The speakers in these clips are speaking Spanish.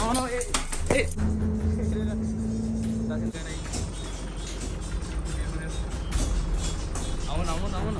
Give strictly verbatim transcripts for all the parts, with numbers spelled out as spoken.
No, no, eh, eh. Vámonos, vámonos, vámonos.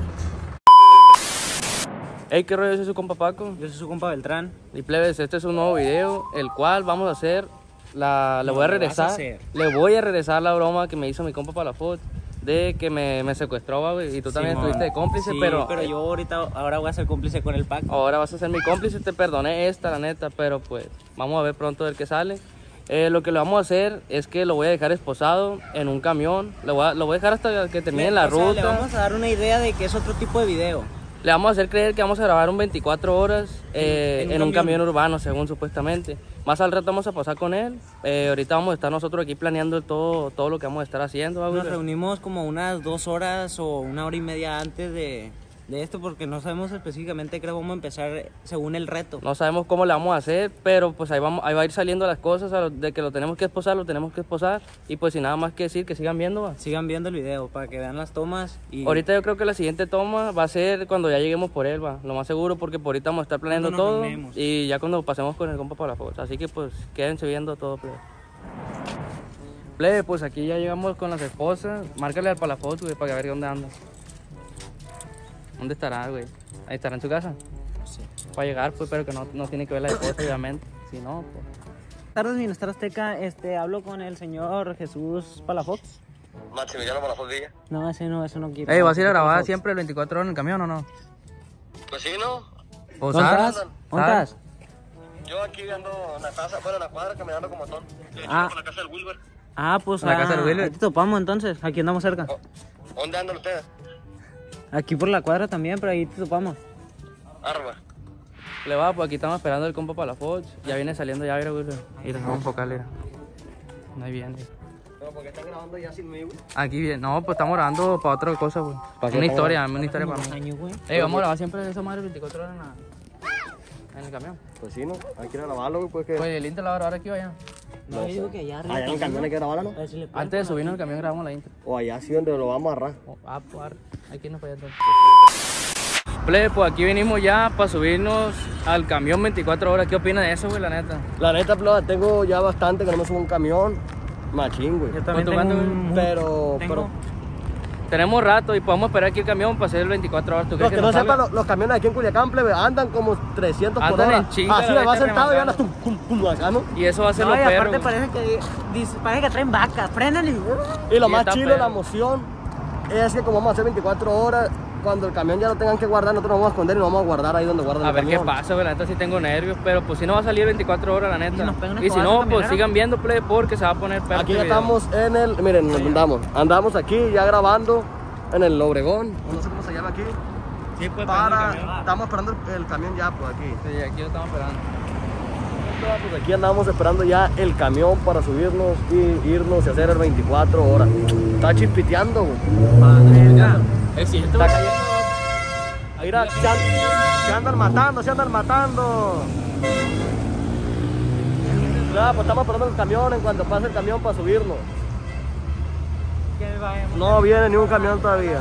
Hey, ¿qué rollo? Yo soy su compa Paco. Yo soy su compa Beltrán. Y plebes, este es un nuevo video, el cual vamos a hacer, la, le No, voy a le vas a regresar, hacer. le voy a regresar la broma que me hizo mi compa Palafox, de que me, me secuestró, va, güey, y tú también Simón. estuviste de cómplice, Sí, pero, pero yo ahorita, ahora voy a ser cómplice con el Paco. ahora vas a ser mi cómplice, te perdoné esta, la neta, pero pues, vamos a ver pronto a ver qué sale. Eh, lo que le vamos a hacer es que lo voy a dejar esposado en un camión, lo voy a, lo voy a dejar hasta que termine Le- la o sea, ruta. le vamos a dar una idea de que es otro tipo de video. Le vamos a hacer creer que vamos a grabar un veinticuatro horas eh, En- en, en un un camión. camión urbano, según supuestamente. Más al rato vamos a pasar con él. Eh, ahorita vamos a estar nosotros aquí planeando todo, todo lo que vamos a estar haciendo. ¿Va, güey? Nos reunimos como unas dos horas o una hora y media antes de, de esto porque no sabemos específicamente qué vamos a empezar según el reto. No sabemos cómo le vamos a hacer, pero pues ahí, vamos, ahí va a ir saliendo las cosas. A lo- de que lo tenemos que esposar, lo tenemos que esposar. Y pues sin nada más que decir, que sigan viendo. ¿va? Sigan viendo el video para que vean las tomas. Y Ahorita yo creo que la siguiente toma va a ser cuando ya lleguemos por él, va. Lo más seguro, porque por ahorita vamos a estar planeando Cuando nos todo. reunimos. Y ya cuando pasemos con el compa Palafox. Así que pues quédense viendo todo, plebe. Plebe, pues aquí ya llegamos con las esposas. Márcale al Palafox, güey, para ver dónde anda. ¿Dónde estará, güey? Ahí estará en su casa. Sí. Para llegar, pues, pero que no, no tiene que ver la esposa, obviamente. Si no, pues. Buenas tardes, Bienestar Azteca. Este, hablo con el señor Jesús Palafox. Maximiliano Palafox Villa. No, ese no, ese no quiero. Ey, ¿vas a ir a grabar Palafox. siempre el veinticuatro horas en el camión o no? Pues sí, ¿no? ¿O ¿Dónde sabes? estás? ¿Dónde estás? Yo aquí ando en la casa, bueno, en la cuadra, caminando como ton. De hecho, Ah. por la casa del Wilber. Ah, pues En la ah, casa del Wilber. ahí te topamos entonces. Aquí andamos cerca. Oh, ¿dónde andan ustedes? Aquí por la cuadra también, pero ahí te topamos. Arba. Le va, pues aquí estamos esperando el compa Palafox. Ya viene saliendo ya, mira, güey. Mira, vamos a enfocarle, mira. Ahí viene. Pero porque están grabando ya sin mí, güey. Aquí viene. No, pues estamos grabando para otra cosa, güey. qué Una estamos historia, una historia para Unos mí. años, güey. Ey, vamos a grabar siempre esa madre veinticuatro horas en, la, en el camión. Pues sí, ¿no? Hay que ir a grabarlo, güey, pues que... Pues el Inter la va a grabar aquí o allá. No, yo digo que allá arriba. Allá en el camión hay que grabarla, ¿no? A ver si le puedo. Antes de subirnos al camión grabamos la Inter. O allá sí donde lo vamos a agarrar. Oh, ah, pues arre. Aquí nos falla entonces. Plebe, pues aquí venimos ya para subirnos al camión veinticuatro horas. ¿Qué opinas de eso, güey, la neta? La neta, Ploa, tengo ya bastante que no me subo a un camión. Machín, güey. Yo también ¿Cuánto tengo cuánto, un... Pero, tengo- pero... Tenemos rato y podemos esperar aquí el camión para hacer el veinticuatro horas. ¿Tú Los crees que que no nos salga? sepan, los, los camiones aquí en Culiacán, plebe, andan como trescientos por Andan hora. en chinga, Así la le vas vete sentado y remangando. andas tum, pum, pum, acá, ¿no? Y eso va a ser No, lo y perro, aparte güey. parece que, dice- parece que traen vacas, frenan y... Y lo Sí, más está chido, perro. la emoción, es que como vamos a hacer veinticuatro horas, cuando el camión ya lo tengan que guardar, nosotros nos vamos a esconder y nos vamos a guardar ahí donde guardan A el ver qué camión. pasa, güey, la neta sí tengo nervios, pero pues si no va a salir veinticuatro horas, la ¿Y si neta. nos pegan una Y si escobazo no, también, pues no? sigan viendo, play, porque se va a poner perro Aquí este ya video. estamos en el, miren, nos andamos, andamos aquí ya grabando en el Obregón, o no sé cómo se llama aquí, Sí, pues, para, el camión. estamos esperando el, el camión ya, pues aquí. Sí, aquí lo estamos esperando. Pues aquí andamos esperando ya el camión para subirnos y irnos y hacer el veinticuatro horas. Está chispiteando, güey. Es cierto, Está güey. cayendo. Ahí mira, se, an- se andan matando, se andan matando. Nada, pues estamos esperando el camión en cuanto pase el camión para subirnos. Que vayamos. No viene ni un camión todavía.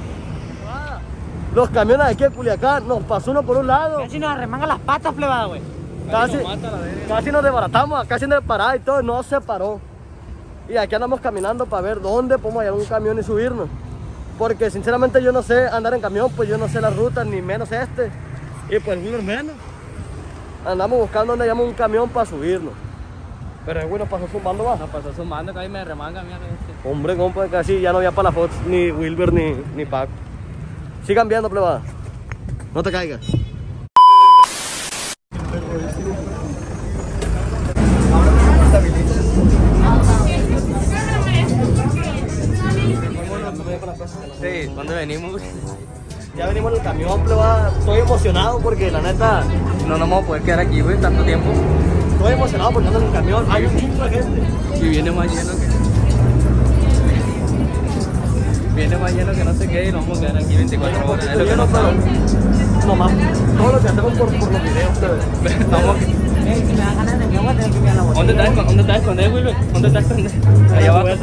Los camiones de aquí de Culiacán nos pasó uno por un lado. Casi nos arremangan las patas, plebada, güey. Casi, nos mata la verga. casi nos desbaratamos, casi nos parada y todo, no se paró. Y aquí andamos caminando para ver dónde podemos hallar un camión y subirnos. Porque sinceramente yo no sé andar en camión, pues yo no sé las rutas, ni menos este. Y pues el Wilber menos. Andamos buscando donde hallamos un camión para subirnos. Pero el güey nos pasó zumbando más. Nos pasó sumando, que ahí me remanga, mira este. Hombre, compa, casi ya no había Palafox, ni Wilber, ni, ni Paco. Sigan viendo, plebada. No te caigas. Sí, ¿dónde venimos? Ya venimos en el camión, plebada. Estoy emocionado porque la neta, No nos vamos a poder quedar aquí, güey, tanto tiempo. estoy emocionado porque ando en el camión. Hay un chingo de gente. Y viene más lleno que... Viene más lleno que no sé qué y nos vamos a quedar aquí veinticuatro horas. Es lo que nos pero pasa. nomás todo lo que hacemos por, por los videos, plebe. Estamos... Ey, si me dan ganas de mí, voy a tener que mirar la botella. ¿Dónde estás, ¿Dónde estás escondido, Wilber? ¿Dónde estás escondido? Allá abajo.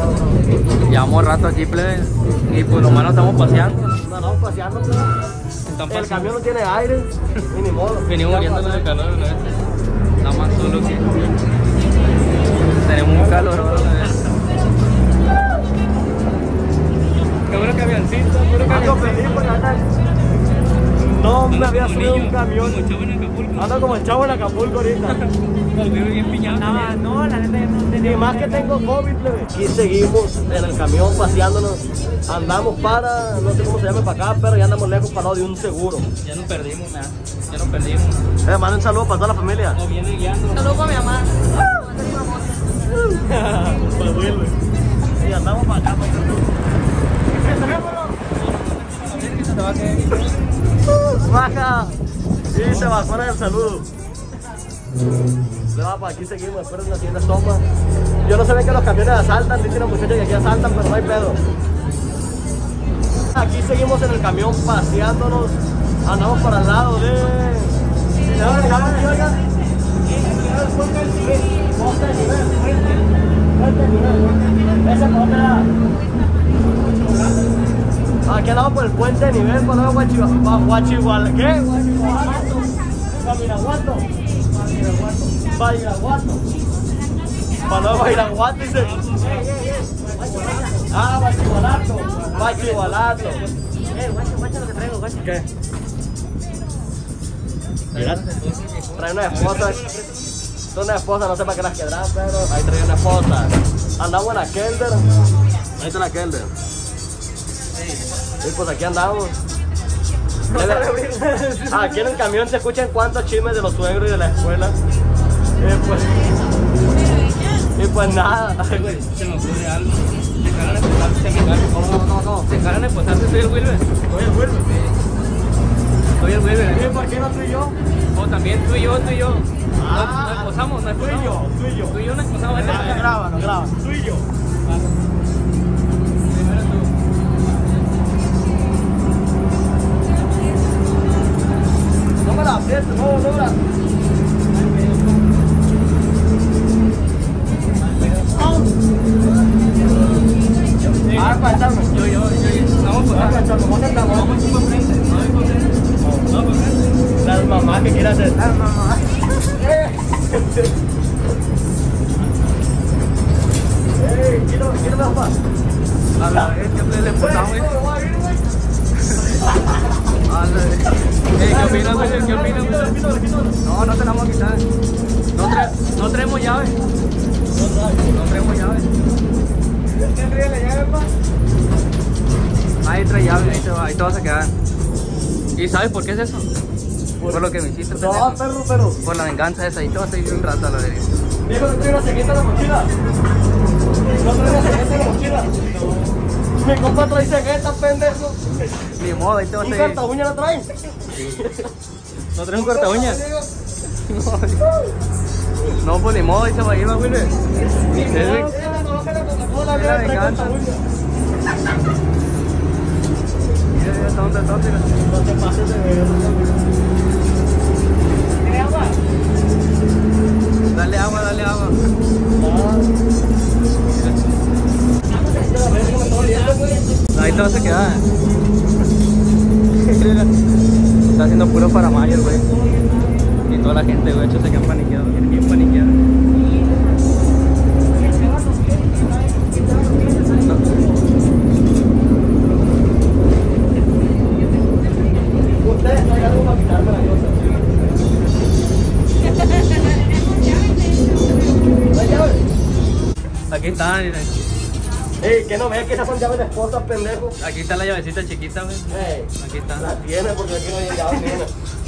Llevamos rato aquí, plebe. Y pues nomás nos estamos paseando. Nos andamos paseando, plebe. Están el pasando. camión no tiene aire, y ni modo. Venimos Ya muriéndonos pasó. de calor, ¿no? Nada más solo que tenemos un calor ahora, la verdad. Qué bueno camioncito, puro Ando camioncito. feliz por la neta. No me había Como subido niño, un camión. como chavo en Acapulco. Ando como el chavo en Acapulco ahorita. Los veo bien piñados. Estaba, no, la neta no tenía. Y más que tengo COVID, plebe. Aquí seguimos en el camión paseándonos. Andamos para, no sé cómo se llama para acá, pero ya andamos lejos para lado de un seguro. Ya nos perdimos, man. Ya nos perdimos. Eh, manda un saludo para toda la familia. O viene guiando. Saludos para mi mamá. Pues vuelve. Y andamos para acá, para acá. Se va a caer. Baja. Y se bajó en el saludo. Le va para aquí, seguimos, espero en la siguiente toma. Yo no sabía que los camiones asaltan, dicen los muchachos que aquí asaltan, pero no hay pedo. Aquí seguimos en el camión paseándonos. Andamos para el lado de... ¿De dónde estamos, oiga? Ponte el nivel, ponte el nivel. Ese ponte la... Aquí andamos por el puente de nivel, por luego Guachihual... Guachihual... ¿Qué? Guachihualato. Camiraguato. Bairaguato. Para luego Bairaguato dice... Ah, Guachihualato. Guachihualato. Eh, guacha, guacha lo que traigo, guacha. ¿Qué? Mira, trae una esposa. Son una esposa, no sé para qué las quedarán, pero ahí trae una esposa. Andamos en la Kelder. Ahí está la Kelder. Y pues aquí andamos. Aquí en el camión se escuchan cuantos chismes de los suegros y de la escuela. Y pues, y pues nada. Se me ocurre algo. Se cagan en posarse, se me cagan. No, no, no. Se cagan en posarse, soy el Wilber. Oye, vuelve. Soy el Wilber. ¿Y por qué no tú y yo? O también tú y yo, tú y yo. Ah, Nos esposamos, nos tú y yo, esposamos. tú y yo. Tú y yo nos esposamos. vete para allá. Graba, no graba. Tú y yo. Primero tú. No me la aprietes, no, no me la... Ah, para echarme. Yo, yo, yo, yo. Vamos por Ah, para acá. echarme. ¿Cómo te estamos? Vamos por frente. No, por frente. No, por frente. Las mamás que quieran hacer. Las mamás. ¡Ey! ¿Quién quién me va? A la vez que le exportamos. ¿Qué opinas, güey? ¿Qué opinas, güey? No, no te la vamos a quitar. No, tra no traemos llave. No traemos llave. ¿Quién trae la llave, pa? Ahí trae llave, ahí te, va, ahí te vas a quedar. ¿Y sabes por qué es eso? Por lo que me hiciste, No, pendejo. perro, pero... Por la venganza esa, ahí te vas a ir un rato a la verga. Viejo, ¿no trae una cegueta en la mochila? ¿No trae una cegueta en la mochila? Mi compa trae cegueta, pendejo. Ni modo, ahí te vas ¿Un a ir. corta uña no trae? ¿No traes un corta uña? No, pues ni modo, ahí se va a ir, va, Wilber. Es de- La Es la venganza. Mira, mira, tonta, tonta. No te pases de ver. ¿Tiene agua? Dale agua, dale agua. Ahí te vas a quedar. Está haciendo puro para mayo, güey. Y toda la gente, güey, hecho se quedan paniqueados, bien paniqueados. Ustedes traen algo para quitarme la cosa. ¿La llave? Aquí está, mira. Ey, que no veas que esas son llaves de esposas, pendejo. Aquí está la llavecita chiquita, güey. Ey, Aquí está. la tiene porque aquí no hay llaves, mira.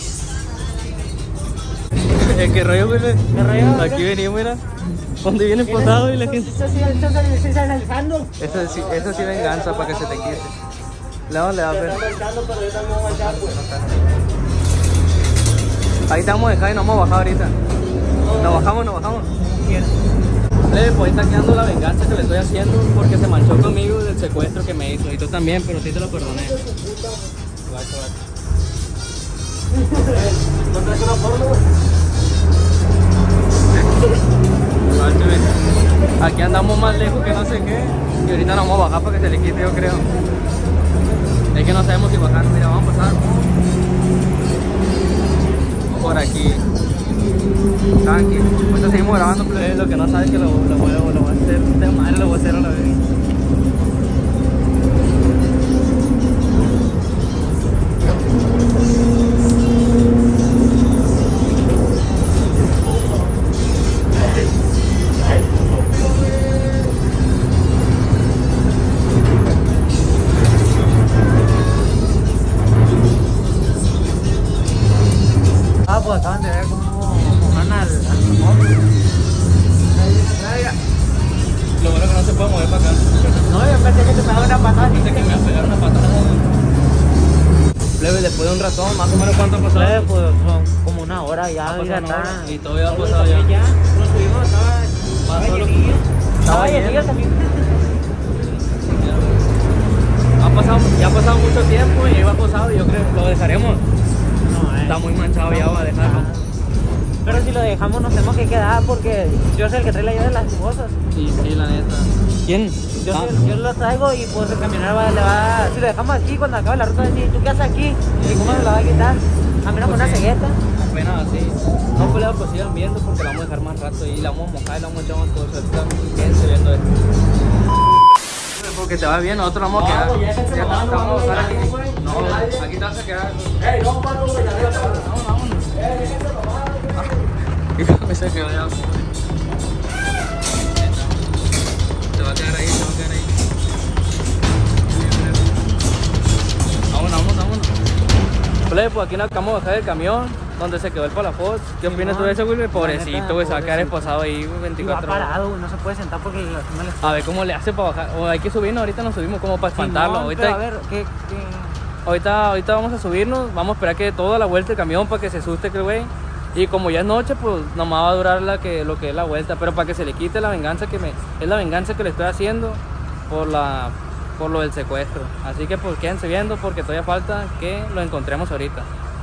Eh, ¿Qué rollo, güey? ¿Qué rollo? Aquí venimos, mira. Donde viene posado y la gente. Eso sí, eso sí, está analizando. Esa sí, esa sí venganza para que se te quite. Le vamos, le va a Se ver. está marcando, pero yo también voy a marcar, pues. Ahí te vamos a dejar y nos vamos a bajar ahorita. Nos bajamos, nos bajamos. Eh, pues ahí está quedando la venganza que le estoy haciendo porque se manchó conmigo del secuestro que me hizo. Y tú también, pero sí te lo perdoné. Guacho, guacho. ¿No traes una forma, güey? Guacho, eh. Aquí andamos más lejos que no sé qué. Y ahorita nos vamos a bajar para que se le quite, yo creo. Es que no sabemos si bajar. Mira, vamos a pasar. por aquí. Tranqui. Ahorita seguimos grabando, pero lo que no sabes es que lo, lo, voy, a- lo voy a hacer. De madre lo voy a hacer a la vez. Ah, pues acaban de ver cómo van al, al móvil. Lo bueno que no se puede mover para acá. No, yo pensé que te pegaba una patada. Dice que me va a pegar una patada. Plebe, después de un ratón, más o menos cuánto ha pasado. Pues, pues son como una hora ya. Ha mira, pasado una está- hora y todavía ha pasado ya. Ya, nos subimos, estaba, estaba solo. llenillo. Estaba Estaba lleno. llenillo también. Ha pasado, ya ha pasado mucho tiempo y iba pasado y yo creo que lo dejaremos. No, eh. Está muy manchado ya, va a dejarlo. Pero si lo dejamos nos tenemos que quedar porque yo soy el que trae la llave de las cosas. Sí, sí, la neta. ¿Quién? Yo, soy- yo lo traigo y pues el camionero va, le va, si lo dejamos aquí cuando acabe la ruta va a decir, ¿tú qué haces aquí? ¿Y cómo me lo va a quitar? A mí no con una Pues sí. cegueta. Apenas así. No, pues, pues sigan viendo porque la vamos a dejar más rato y la vamos a mojar y la vamos a echar más cosas. Ahorita quédense viendo esto. Porque te va bien, nosotros vamos a quedar. pues ya es este Ya mamá, estamos no a estar vamos a aquí. ir, güey. No, Nadie. aquí te vas a quedar. ¡Ey, no, Paco, güey! ¡La neta! Vámonos, vámonos. ¡Eh, déjense nomás, güey! Y me se quedó ya. Te va a quedar ahí, te va a quedar ahí. Vámonos, vámonos, vámonos. Plebe, pues aquí nos acabamos de bajar del camión donde se quedó el Palafox. ¿Qué opinas tú de eso, güey? Pobrecito, güey, se va a quedar esposado ahí güey, Y va veinticuatro horas. parado, güey, no se puede sentar porque la no le A ver cómo le hace para bajar. O hay que subirnos, ahorita nos subimos como para espantarlo. Simón, pero a Ahorita, ver, ¿qué, qué? ahorita, ahorita vamos a subirnos, vamos a esperar que toda la vuelta el camión para que se asuste que el güey. Y como ya es noche, pues nomás va a durar la que, lo que es la vuelta. Pero para que se le quite la venganza que me. Es la venganza que le estoy haciendo por la. Por lo del secuestro. Así que pues quédense viendo porque todavía falta que lo encontremos ahorita.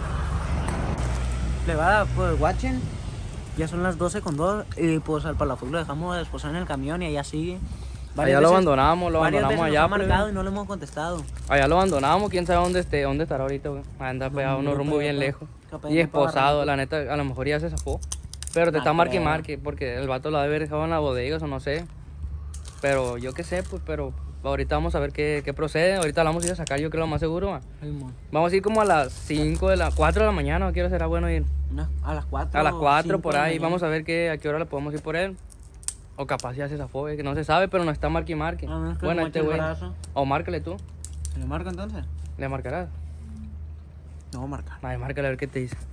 Le va, pues, watchen. Ya son las doce con dos y pues al Palafox lo dejamos desposar en el camión y allá sigue. Varias Allá lo veces- abandonamos, lo varias abandonamos veces allá. nos ha plebe. marcado y no le hemos contestado. Allá lo abandonamos, quién sabe dónde esté, dónde estará ahorita, güey. Anda pegado a unos no, rumbos pero bien capaz- lejos. capaz Y no esposado, para la neta, a lo mejor ya se zafó. Pero te No está marque y creo. marque, porque el vato lo ha de haber dejado en la bodega, o no sé. Pero yo qué sé, pues, pero ahorita vamos a ver qué, qué procede. Ahorita la vamos a ir a sacar, yo creo lo más seguro, va. Vamos a ir como a las cinco de la, cuatro de la mañana, quiero será bueno ir. Una- a las cuatro. A las cuatro por ahí, vamos a ver qué, a qué hora le podemos ir por él. O capaz ya se zafó, eh, que no se sabe, pero no está marque y marque. A menos que Bueno, le este moche el güey. brazo. O márcale tú, ¿Le marco entonces? le marcarás. No voy a marcar. Ay, márcale a ver qué te dice.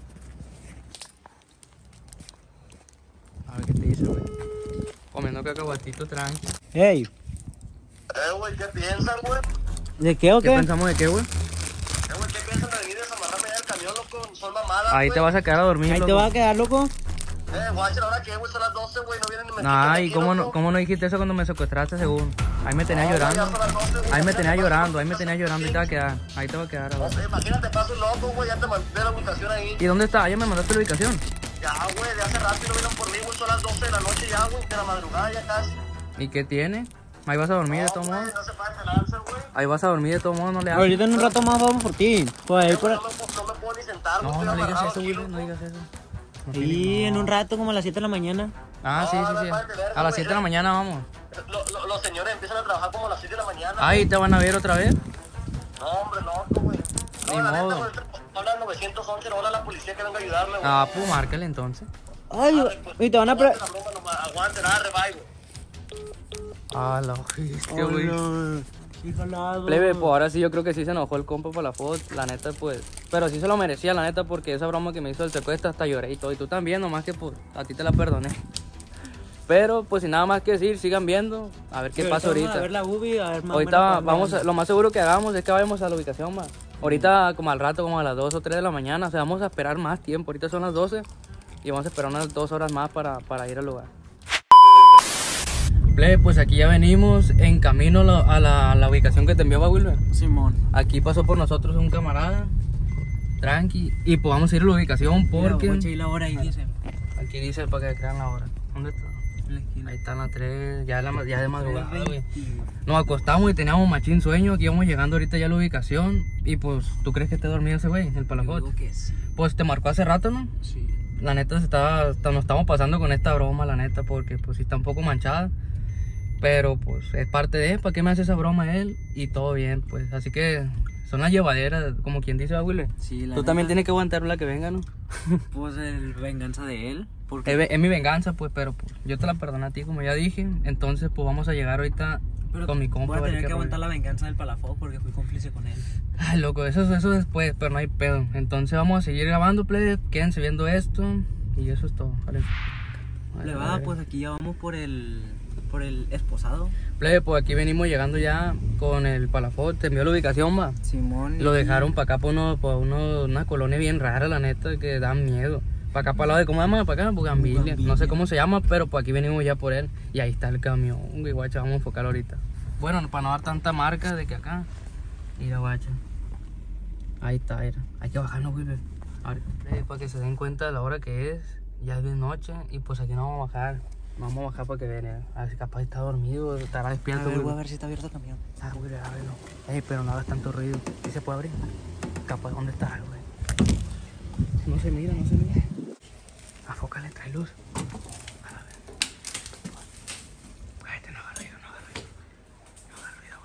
A ver qué te dice, güey. Comiendo cacahuatito tranqui. ¡Ey! Eh, güey, ¿qué piensan, güey? ¿De qué o ¿Qué qué? pensamos de qué, güey? Eh, güey, ¿qué piensan de venir a desamarrarme ya el camión, loco? Son mamadas, Ahí te vas a quedar a dormir, Ahí te loco. va a quedar, loco. Eh, guacha, ahora que, güey, son las doce, güey, no vienen ni me Nah, quitan ¿y aquí, cómo no, loco. cómo no dijiste eso cuando me secuestraste, según? Ahí me tenías No, ya llorando. son las doce, güey, Ahí me ya tenías te llorando, ahí paso- me tenías llorando y te va a quedar. Ahí te va a quedar, No güey. sé, imagínate, paso un loco, güey, ya te mandé la ubicación ahí. ¿Y dónde está? Ya me mandaste la ubicación. Ya, güey, de hace rato y no vienen por mí, güey, son las doce de la noche ya, güey, de la madrugada ya casi. ¿Y qué tiene? Ahí vas a dormir de No, todos güey, modos. no se puede lanzar, güey. Ahí vas a dormir de todos modos, no le hagas. Ahorita en un rato más vamos por ti. Pues ahí Eh, por... güey, no, me, no me puedo ni sentar, güey, No, estoy no digas amarrado eso, aquí, güey, no loco. digas eso. No Sí, tiene- en no. un rato como a las siete de la mañana. Ah, sí, No, sí, no sí. pares de verga, A las güey, siete de la ya. mañana vamos. Lo- lo- los señores empiezan a trabajar como a las siete de la mañana. Ahí te van a ver otra vez. No, hombre, loco, güey. Ni No, la neta, modo. güey, habla al nueve once, no habla a la policía que venga a ayudarme, güey. Ah, pues márcale entonces. Ay, Arre, pues, y te van a... pre- aguante la broma nomás, aguante, nada, revive. Ah, la hostia, güey. Hola. Híjole. Plebe, pues ahora sí yo creo que sí se enojó el compa por la foto, la neta pues. Pero sí se lo merecía, la neta, porque esa broma que me hizo el secuestro hasta lloré y todo. Y tú también, nomás que pues a ti te la perdoné. Pero pues sin nada más que decir, sigan viendo, a ver qué Pero pasa vamos ahorita. A ver la ubi, a ver más o Ahorita menos por vamos, dónde a- lo más seguro que hagamos es que vayamos a la ubicación más. Ahorita como al rato, como a las dos o tres de la mañana, o sea, vamos a esperar más tiempo. Ahorita son las doce y vamos a esperar unas dos horas más para, para ir al lugar. Plebe, pues aquí ya venimos en camino a la, a la, a la ubicación que te envió Wilber. anda. Simón. Aquí pasó por nosotros un camarada, tranqui, y pues vamos a ir a la ubicación Mira, porque... guacha, ahí la hora ahí dice. Aquí dice para que crean la hora. ¿Dónde está? en la esquina. Ahí están las tres, ya, la, ya de madrugada, güey. Nos acostamos y teníamos machín sueño, aquí íbamos llegando ahorita ya a la ubicación. Y pues, ¿tú crees que esté dormido ese güey, el Palafox? Digo que sí. Pues te marcó hace rato, ¿no? Sí. La neta se estaba, nos estamos pasando con esta broma, la neta, porque pues sí está un poco manchada. Pero pues es parte de, ¿para qué me hace esa broma él? Y todo bien, pues, así que son las llevaderas, como quien dice, Willy. Sí, la Tú neta, también tienes que aguantar la que venga, ¿no? Pues el venganza de él. Porque Es, es mi venganza, pues, pero pues, yo te la perdoné a ti, como ya dije. Entonces, pues vamos a llegar ahorita Pero con mi compa. voy a ver tener qué que aguantar rollo. la venganza del Palafox porque fui cómplice con él. Ay, loco, eso, eso después, pero no hay pedo. Entonces vamos a seguir grabando, plebe. Quédense viendo esto. Y eso es todo. Vale. Le va, pues aquí ya vamos por el por el esposado. Plebe, pues aquí venimos llegando ya con el Palafox. Te envió la ubicación, va. Simón. Lo dejaron para acá por, uno, por uno, una colonia bien rara, la neta, que da miedo. Para acá, para el lado de, ¿cómo se llama? Para acá, Bugambilia. Bugambilia. No sé cómo se llama, pero pues aquí venimos ya por él. Y ahí está el camión, güey, guacha, vamos a enfocar ahorita. Bueno, para no dar tanta marca de que acá. Mira, guacha. Ahí está, mira. Hay que bajarnos, güey. A ver, eh, para que se den cuenta de la hora que es. Ya es de noche y pues aquí no vamos a bajar. No vamos a bajar para que vean. eh. A ver si capaz está dormido, estará A despierto, ver, voy a güey. ver si está abierto el camión. Ah, güey, a verlo. Ey, pero no hagas tanto ruido. ¿Sí se puede abrir? Capaz, ¿dónde está, güey? No se mira, no se mira. Afócale, trae luz. A ver. Cállate, no haga ruido, no haga ruido. No haga ruido,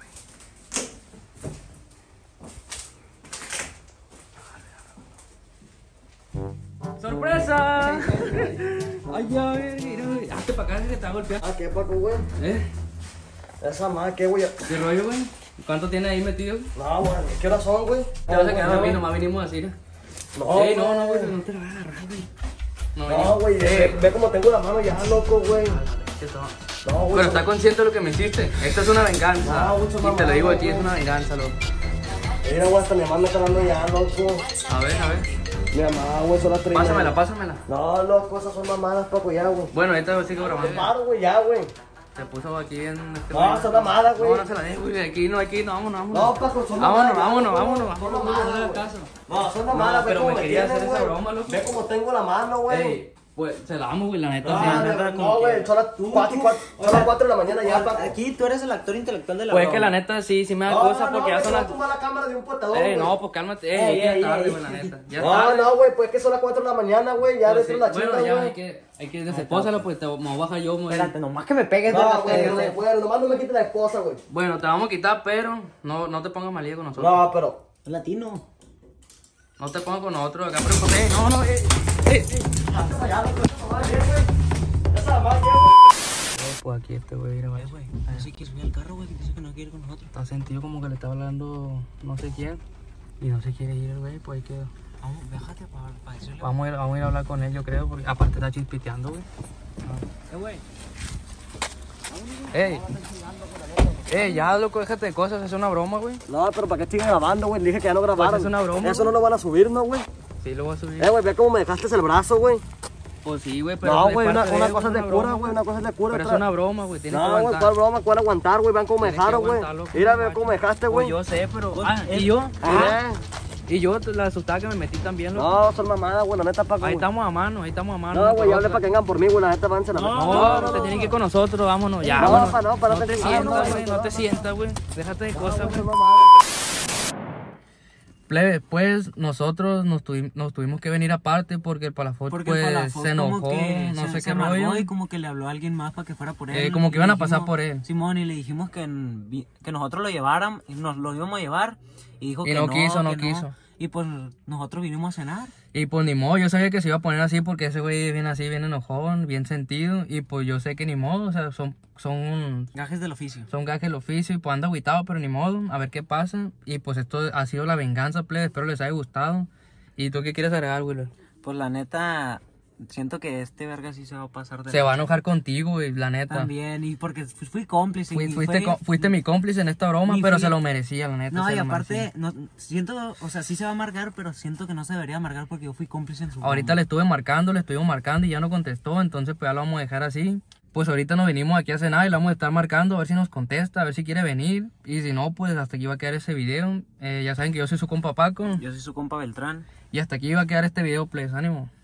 güey. ¡Sorpresa! Ay, ya, ver, mira, güey. Hazte para acá que te va a golpear. Ah, ¿qué, Paco, güey? ¿Eh? Esa madre, ¿qué, güey? ¿Qué rollo, güey? ¿Cuánto tiene ahí metido? No, güey, ¿qué horas son, güey? Te vas a quedar No, dormido, nomás vinimos así, ¿no? No, Ey, no, no, güey, no te la vas a agarrar, güey. No, güey, ve, ve cómo tengo la mano ya, loco, güey. No, güey. Pero está consciente de lo que me hiciste. Esta es una venganza. No, güey, eso Y te lo digo mamá, aquí, es güey. una venganza, loco. Mira, güey, hasta mi mamá me está dando ya, loco. A ver, a ver. Mi mamá, güey, son las tres. Pásamela, pásamela. No, loco, esas son mamadas, Paco, ya, güey. Bueno, esta sigue grabando. Paro, güey, ya, güey. Se puso aquí en este. No, son mamadas, güey. No, no se la dejes, güey. Aquí no, aquí no, vámonos, vámonos. No, Paco, son Vámonos, mamadas, vámonos, loco. vámonos, Son vámonos. mamadas, No le hagas güey. caso. No, son No, mamadas, ve pero cómo me me quería tienen, hacer esa güey. broma, loco. Ve cómo tengo la mano, güey. Ey, pues se la damos, güey, la neta. No, sí. no, neta, no, como güey, que- son las cuatro, cuatro, son las cuatro de la mañana ya, Paco. Aquí tú eres el actor intelectual de la Pues broma. que la neta sí, sí me da No, cosa no, porque ya güey, son se va a las. tumbar la cámara de un portador, Ey, güey. no, pues cálmate. Ey, Ey, ya ey, es tarde, ey. güey, la neta. Ya es No, tarde. no, güey, pues que son las cuatro de la mañana, güey, ya Pues dentro sí, de la bueno, chinga, ya hay güey. que, hay que desespósalo, pues te me voy a bajar yo, güey. Espérate, nomás que me pegues, No, verga, güey, te- no, te- güey, nomás no me quites la esposa, güey. Bueno, te vamos a quitar, pero no, no te pongas malilla con nosotros. No, pero... Es latino. No te pongas con nosotros acá, pero pues, ey, no, no, eh, eh, eh. Hazte para allá, loco, esa mamá, güey. Esa mamá, güey. Pues aquí este güey, mira, Eh, güey. güey, no sé quién subir al carro, güey, que dice que no quiere ir con nosotros. Está sentido como que le está hablando no sé quién y no se quiere ir el güey, pues hay que... Vamos, déjate para, para decirle. Vamos a, ir, vamos a ir a hablar con él, yo creo, porque aparte está chispiteando, güey. Eh, güey. Ey, ey, ya, loco, déjate de cosas, es una broma, güey. No, pero ¿para qué siguen grabando, güey? Dije que ya no grabaron. es una broma, Eso güey. no lo van a subir, ¿no, güey? Sí, lo voy a subir. Eh, güey, ve cómo me dejaste el brazo, güey. Pues sí, güey, pero... No, es güey, una, parte de una él, cosa es de una cura, broma, güey, una cosa es de cura. Pero es otra- una broma, güey, tienes que No, güey, aguantar. ¿cuál broma? ¿Cuál aguantar, güey? Vean cómo me Tienes que dejaron, güey. aguantar, loco, Mira, ve macho. cómo me dejaste, Pues güey. yo sé, pero... Pues, Ah, eh, ¿y yo? Eh. Y yo, la asustada que me metí también, loco. No, son mamadas, güey, la neta, Paco. Ahí güey. estamos a mano, ahí estamos a mano. No, te güey, ya hablé vas a- para que vengan por mí, güey, la neta, avance la No, neta. no, te tienen que ir con nosotros, vámonos, ya. No, vámonos. pa, no, pa, no no te te sientas, sientas, güey, güey, no no. te sientas, güey. Déjate de cosas, güey. Son mamadas. Plebe, pues nosotros nos, tuvi- nos tuvimos que venir aparte porque el Palafox Porque pues, el Palafox se enojó, como que no se, sé se qué amargó rollo. y como que le habló a alguien más para que fuera por él. Eh, como que Y iban a le pasar dijimos- por él. Simón, y le dijimos que, en- vi- que nosotros lo llevaran, y nos lo íbamos a llevar. Y dijo Y que no no, quiso, no que quiso. Y pues nosotros vinimos a cenar. Y pues ni modo, yo sabía que se iba a poner así porque ese güey viene así, bien enojón, bien sentido. Y pues yo sé que ni modo, o sea, son, son, Gajes del oficio. son gajes del oficio y pues anda agüitado, pero ni modo, a ver qué pasa. Y pues esto ha sido la venganza, plebe, espero les haya gustado. ¿Y tú qué quieres agregar, güey? Pues la neta, siento que este verga sí se va a pasar de Se va a lanza. enojar contigo, güey, la neta. También, y porque fu- fui cómplice. Fui- y fuiste, fue- co- fuiste mi cómplice en esta broma, Ni pero fui- se lo merecía, la neta. No, se y lo aparte, merecía. no, siento, o sea, sí se va a amargar, pero siento que no se debería amargar porque yo fui cómplice en su Ahorita broma. le estuve marcando, le estuvimos marcando y ya no contestó, entonces pues ya lo vamos a dejar así. Pues ahorita nos venimos aquí a cenar y le vamos a estar marcando a ver si nos contesta, a ver si quiere venir. Y si no, pues hasta aquí va a quedar ese video. Eh, ya saben que yo soy su compa Paco. Yo soy su compa Beltrán. Y hasta aquí va a quedar este video, please, ánimo.